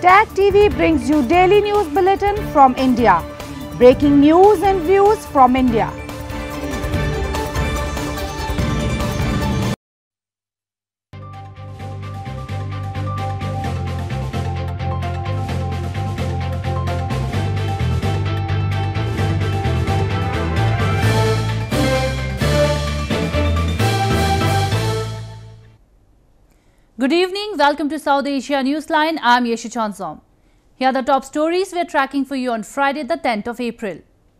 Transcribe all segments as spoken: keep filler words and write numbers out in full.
Tag T V brings you daily news bulletin from India. Breaking news and views from India. Good evening, welcome to South Asia Newsline. I am Yeshi Chansom. Here are the top stories we are tracking for you on Friday the tenth of April.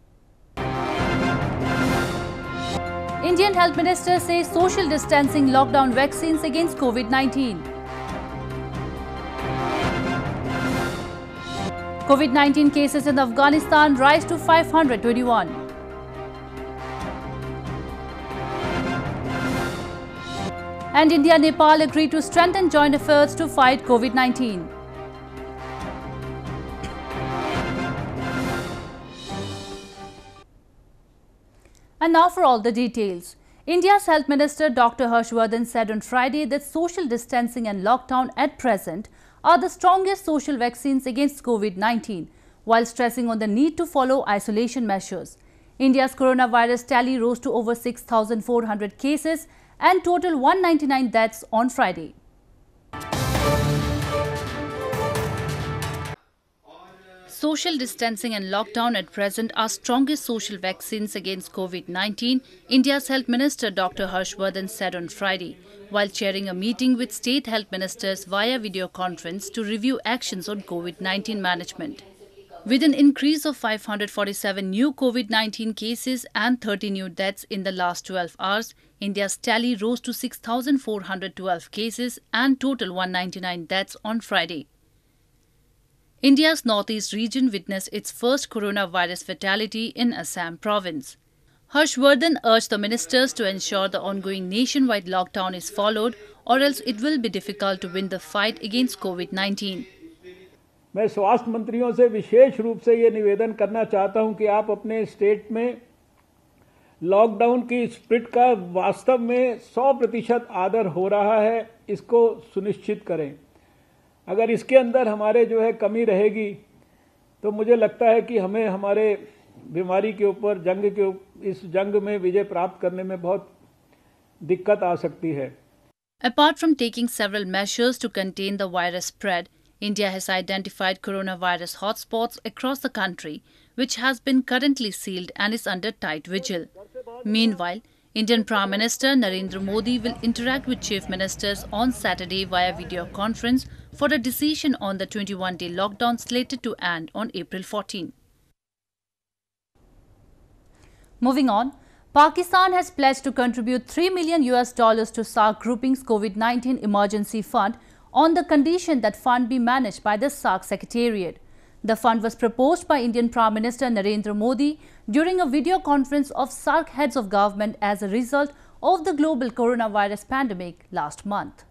Indian Health Minister says social distancing lockdown vaccines against COVID nineteen. COVID nineteen cases in Afghanistan rise to five hundred twenty-one. And India-Nepal agreed to strengthen joint efforts to fight COVID nineteen. And now for all the details. India's Health Minister Doctor Harshvardhan said on Friday that social distancing and lockdown at present are the strongest social vaccines against COVID nineteen, while stressing on the need to follow isolation measures. India's coronavirus tally rose to over six thousand four hundred cases and total one hundred ninety-nine deaths on Friday. Social distancing and lockdown at present are strongest social vaccines against COVID nineteen, India's Health Minister Doctor Harshvardhan said on Friday, while chairing a meeting with state health ministers via video conference to review actions on COVID nineteen management. With an increase of five hundred forty-seven new COVID nineteen cases and thirty new deaths in the last twelve hours, India's tally rose to six thousand four hundred twelve cases and total one hundred ninety-nine deaths on Friday. India's northeast region witnessed its first coronavirus fatality in Assam province. Harshvardhan urged the ministers to ensure the ongoing nationwide lockdown is followed, or else it will be difficult to win the fight against COVID nineteen. मैं स्वास्थ्य मंत्रियों से विशेष रूप से ये निवेदन करना चाहता हूं कि आप अपने स्टेट में लॉकडाउन की स्पिरिट का वास्तव में सौ प्रतिशत आदर हो रहा है, इसको सुनिश्चित करें। अगर इसके अंदर हमारे जो है कमी रहेगी तो मुझे लगता है कि हमें हमारे बीमारी के ऊपर जंग के इस जंग में विजय प्राप्त करने में बहुत दिक्कत आ सकती है। Apart from taking several measures to contain the virus spread, India has identified coronavirus hotspots across the country, which has been currently sealed and is under tight vigil. Meanwhile, Indian Prime Minister Narendra Modi will interact with Chief Ministers on Saturday via video conference for a decision on the twenty-one day lockdown slated to end on April fourteenth. Moving on, Pakistan has pledged to contribute three million U S dollars to SAARC grouping's COVID nineteen emergency fund on the condition that fund be managed by the SAARC Secretariat. The fund was proposed by Indian Prime Minister Narendra Modi during a video conference of SAARC heads of government as a result of the global coronavirus pandemic last month.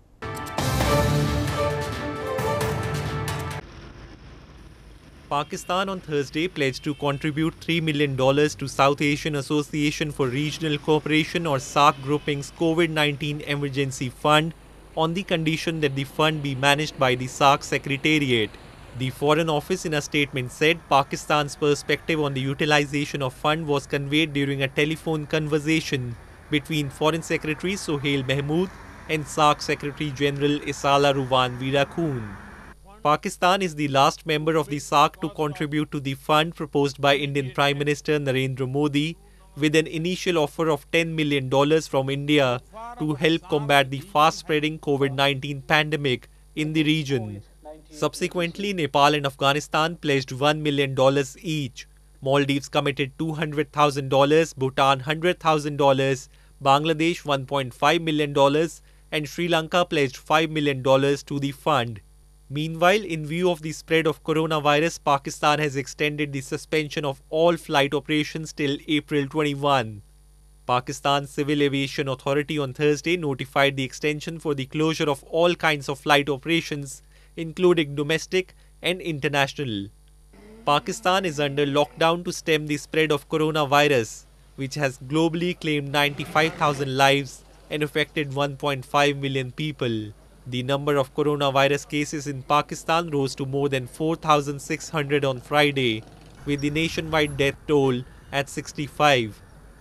Pakistan on Thursday pledged to contribute three million dollars to South Asian Association for Regional Cooperation or SAARC grouping's COVID nineteen emergency fund on the condition that the fund be managed by the SAARC Secretariat. The Foreign Office in a statement said Pakistan's perspective on the utilization of fund was conveyed during a telephone conversation between Foreign Secretary Sohail Mahmood and SAARC Secretary General Isala Ruwan Virakhoon. Pakistan is the last member of the SAARC to contribute to the fund proposed by Indian Prime Minister Narendra Modi, with an initial offer of ten million dollars from India to help combat the fast-spreading COVID nineteen pandemic in the region. Subsequently, Nepal and Afghanistan pledged one million dollars each. Maldives committed two hundred thousand dollars, Bhutan one hundred thousand dollars, Bangladesh one point five million dollars and Sri Lanka pledged five million dollars to the fund. Meanwhile, in view of the spread of coronavirus, Pakistan has extended the suspension of all flight operations till April twenty-first. Pakistan's Civil Aviation Authority on Thursday notified the extension for the closure of all kinds of flight operations, including domestic and international. Pakistan is under lockdown to stem the spread of coronavirus, which has globally claimed ninety-five thousand lives and affected one point five million people. The number of coronavirus cases in Pakistan rose to more than four thousand six hundred on Friday, with the nationwide death toll at sixty-five.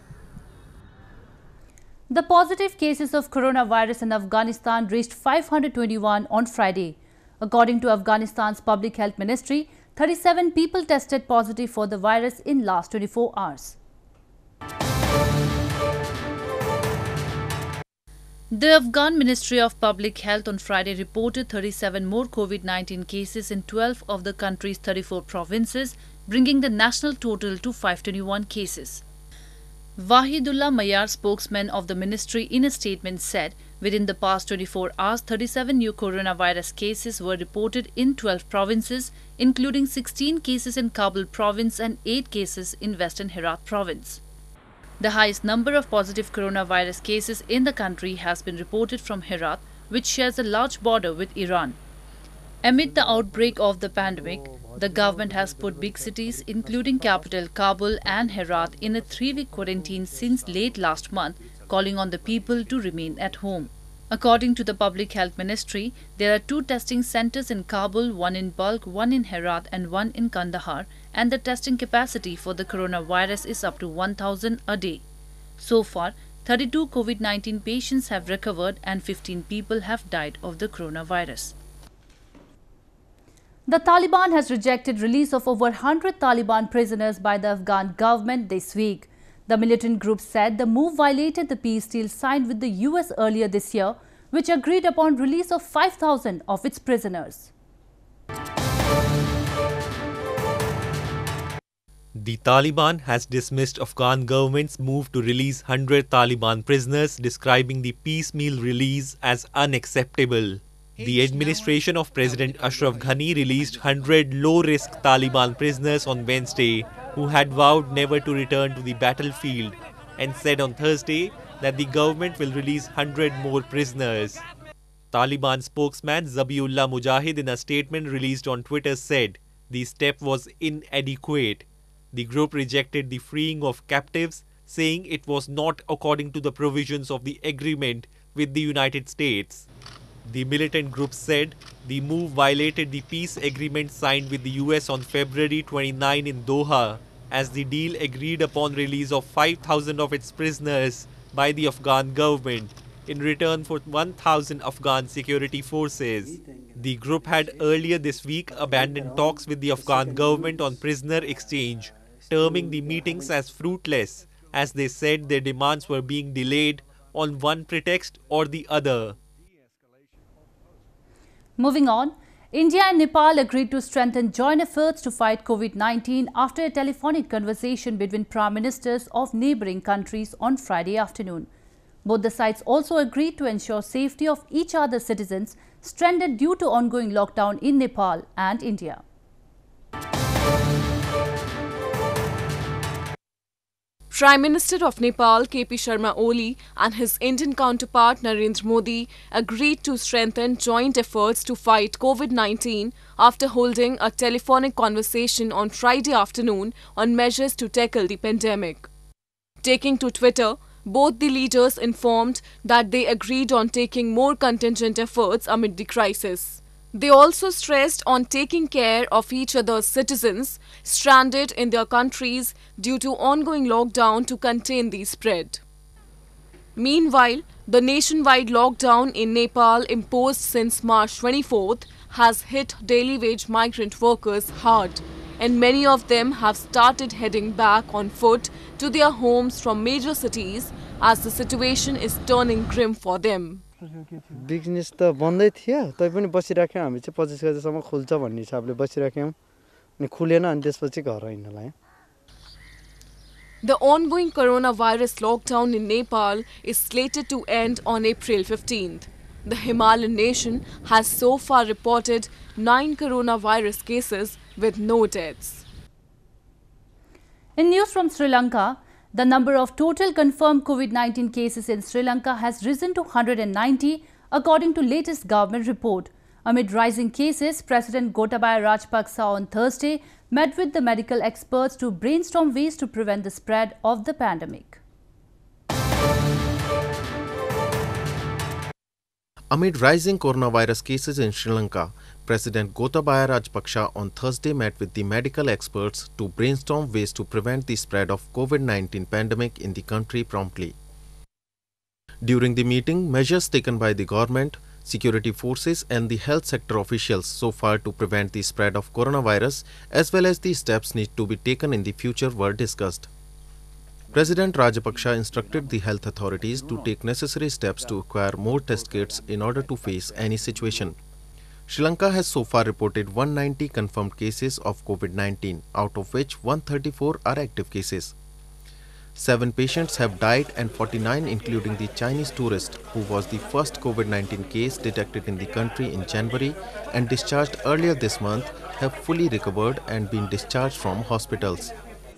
The positive cases of coronavirus in Afghanistan reached five hundred twenty-one on Friday. According to Afghanistan's Public Health Ministry, thirty-seven people tested positive for the virus in last twenty-four hours. The Afghan Ministry of Public Health on Friday reported thirty-seven more COVID nineteen cases in twelve of the country's thirty-four provinces, bringing the national total to five hundred twenty-one cases. Wahidullah Mayar, spokesman of the ministry, in a statement said, within the past twenty-four hours, thirty-seven new coronavirus cases were reported in twelve provinces, including sixteen cases in Kabul province and eight cases in Western Herat province. The highest number of positive coronavirus cases in the country has been reported from Herat, which shares a large border with Iran. Amid the outbreak of the pandemic, the government has put big cities, including capital Kabul and Herat, in a three-week quarantine since late last month, calling on the people to remain at home. According to the Public Health Ministry, there are two testing centers in Kabul, one in Balkh, one in Herat and one in Kandahar, and the testing capacity for the coronavirus is up to one thousand a day. So far, thirty-two COVID nineteen patients have recovered and fifteen people have died of the coronavirus. The Taliban has rejected release of over one hundred Taliban prisoners by the Afghan government this week. The militant group said the move violated the peace deal signed with the U S earlier this year, which agreed upon release of five thousand of its prisoners. The Taliban has dismissed Afghan government's move to release one hundred Taliban prisoners, describing the piecemeal release as unacceptable. The administration of President Ashraf Ghani released one hundred low-risk Taliban prisoners on Wednesday who had vowed never to return to the battlefield, and said on Thursday that the government will release one hundred more prisoners. Taliban spokesman Zabiullah Mujahid, in a statement released on Twitter, said the step was inadequate. The group rejected the freeing of captives, saying it was not according to the provisions of the agreement with the United States. The militant group said the move violated the peace agreement signed with the U S on February twenty-ninth in Doha, as the deal agreed upon release of five thousand of its prisoners by the Afghan government in return for one thousand Afghan security forces. The group had earlier this week abandoned talks with the Afghan government on prisoner exchange, terming the meetings as fruitless, as they said their demands were being delayed on one pretext or the other. Moving on, India and Nepal agreed to strengthen joint efforts to fight COVID nineteen after a telephonic conversation between Prime Ministers of neighbouring countries on Friday afternoon. Both the sides also agreed to ensure safety of each other's citizens stranded due to ongoing lockdown in Nepal and India. Prime Minister of Nepal K P Sharma Oli and his Indian counterpart Narendra Modi agreed to strengthen joint efforts to fight COVID nineteen after holding a telephonic conversation on Friday afternoon on measures to tackle the pandemic. Taking to Twitter, both the leaders informed that they agreed on taking more contingent efforts amid the crisis. They also stressed on taking care of each other's citizens stranded in their countries due to ongoing lockdown to contain the spread. Meanwhile, the nationwide lockdown in Nepal imposed since March twenty-fourth has hit daily wage migrant workers hard, and many of them have started heading back on foot to their homes from major cities as the situation is turning grim for them. Business त बन्दै थियो तै पनि बसिराख्यौं हामी चाहिँ पच्चीस गतेसम्म खुल्छ भन्ने हिसाबले बसिराख्यौं अनि खुलेन अनि त्यसपछि घर आइन लायौं. The ongoing coronavirus lockdown in Nepal is slated to end on April fifteenth. The Himalayan nation has so far reported nine coronavirus cases with no deaths. In news from Sri Lanka, the number of total confirmed COVID nineteen cases in Sri Lanka has risen to one hundred ninety, according to latest government report. Amid rising cases, President Gotabaya Rajapaksa on Thursday met with the medical experts to brainstorm ways to prevent the spread of the pandemic. Amid rising coronavirus cases in Sri Lanka, President Gotabaya Rajapaksa on Thursday met with the medical experts to brainstorm ways to prevent the spread of COVID nineteen pandemic in the country promptly. During the meeting, measures taken by the government, security forces and the health sector officials so far to prevent the spread of coronavirus as well as the steps need to be taken in the future were discussed. President Rajapaksa instructed the health authorities to take necessary steps to acquire more test kits in order to face any situation. Sri Lanka has so far reported one hundred ninety confirmed cases of COVID nineteen, out of which one hundred thirty-four are active cases. Seven patients have died and forty-nine, including the Chinese tourist who was the first COVID nineteen case detected in the country in January and discharged earlier this month, have fully recovered and been discharged from hospitals.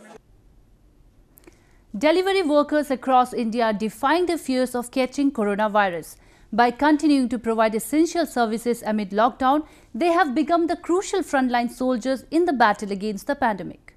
Delivery workers across India are defying the fears of catching coronavirus. By continuing to provide essential services amid lockdown, they have become the crucial frontline soldiers in the battle against the pandemic.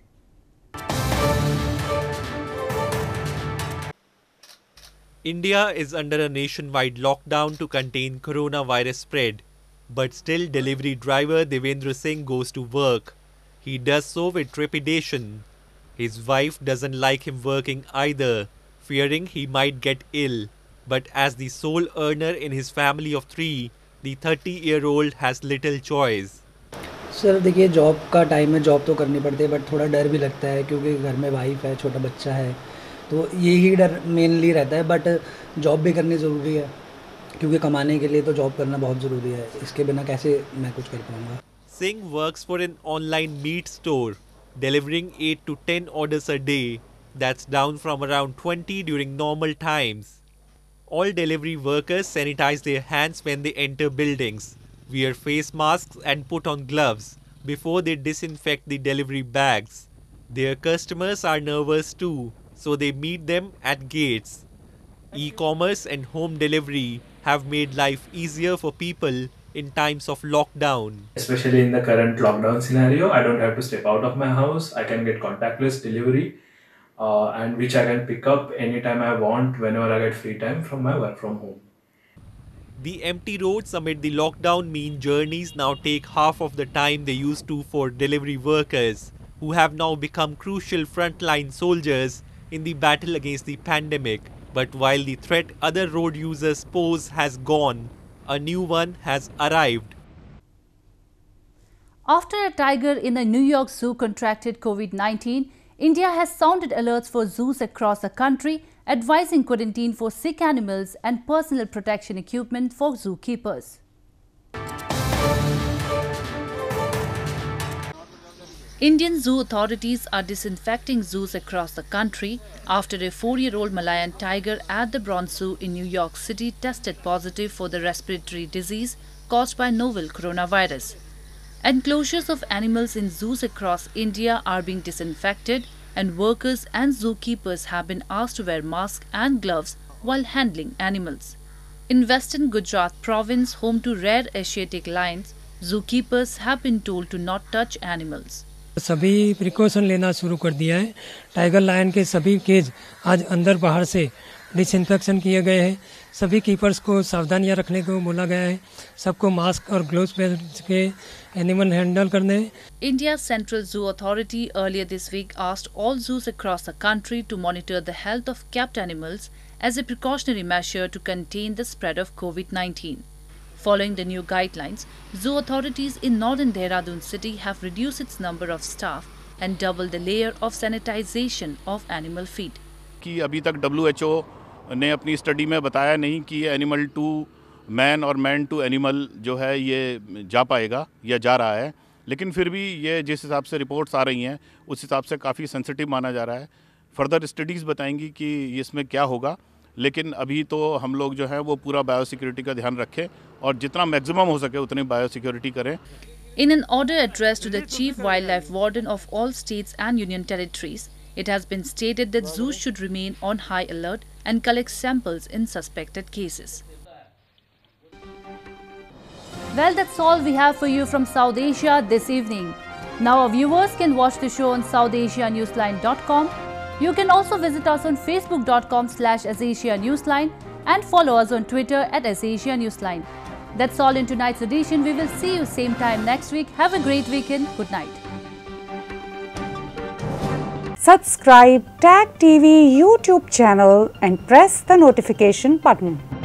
India is under a nationwide lockdown to contain coronavirus spread. But still, delivery driver Devendra Singh goes to work. He does so with trepidation. His wife doesn't like him working either, fearing he might get ill. But as the sole earner in his family of three, the thirty-year-old has little choice. Sir देखिए, job का time है, job तो करनी पड़ती है, but थोड़ा डर भी लगता है क्योंकि घर में वाइफ है, छोटा बच्चा है, तो यही डर मेनली रहता है. बट जॉब भी करनी ज़रूरी है क्योंकि कमाने के लिए तो जॉब करना बहुत ज़रूरी है. इसके बिना कैसे मैं कुछ कर पाऊँगा. Singh works for an online meat store, delivering eight to ten orders a day. That's down from around twenty during normal times. All delivery workers sanitize their hands when they enter buildings, wear face masks and put on gloves before they disinfect the delivery bags. Their customers are nervous too, so they meet them at gates. E-commerce and home delivery have made life easier for people in times of lockdown. Especially in the current lockdown scenario, I don't have to step out of my house. I can get contactless delivery. Uh, and which I can pick up anytime I want, whenever I get free time from my work from home. The empty roads amid the lockdown mean journeys now take half of the time they used to for delivery workers, who have now become crucial frontline soldiers in the battle against the pandemic. But while the threat other road users pose has gone, a new one has arrived. After a tiger in a New York zoo contracted COVID nineteen, India has sounded alerts for zoos across the country, advising quarantine for sick animals and personal protection equipment for zookeepers. Indian zoo authorities are disinfecting zoos across the country after a four-year-old Malayan tiger at the Bronx Zoo in New York City tested positive for the respiratory disease caused by novel coronavirus. Enclosures of animals in zoos across India are being disinfected, and workers and zookeepers have been asked to wear masks and gloves while handling animals. In western Gujarat province, home to rare Asiatic lions, zookeepers have been told to not touch animals. सभी precaution लेना शुरू कर दिया है. Tiger lion के सभी cage आज अंदर बाहर से डिसइंफेक्शन किए गए हैं. सभी कीपर्स को सावधानियां रखने को बोला गया है. सबको मास्क और ग्लोव्स पहन के एनिमल हैंडल करने. India's Central Zoo Authority earlier this week asked all zoos across the country to monitor the health of kept animals as a precautionary measure to contain the spread of COVID nineteen. Following the new guidelines, zoo authorities in northern Dehradun city have reduced its number of staff and doubled the layer of sanitization of animal feed. कि अभी तक W H O ने अपनी study में बताया नहीं कि animal to man और मैन टू एनिमल जो है ये जा पाएगा या जा रहा है, लेकिन फिर भी ये जिस हिसाब से रिपोर्ट्स आ रही हैं उस हिसाब से काफ़ी सेंसिटिव माना जा रहा है. फर्दर स्टडीज़ बताएंगी कि इसमें क्या होगा, लेकिन अभी तो हम लोग जो है वो पूरा बायोसिक्योरिटी का ध्यान रखें और जितना मैक्सिमम हो सके उतनी बायोसिक्योरिटी करें. In an order addressed to the Chief Wildlife Warden of all states and union territories, it has been stated that zoos should remain on high alert and collect samples in suspected cases. Well, that's all we have for you from South Asia this evening. Now our viewers can watch the show on south asia newsline dot com. You can also visit us on facebook dot com slash asasia newsline and follow us on Twitter at asasia newsline. That's all in tonight's edition. We will see you same time next week. Have a great weekend. Good night. Subscribe Tag T V YouTube channel and press the notification button.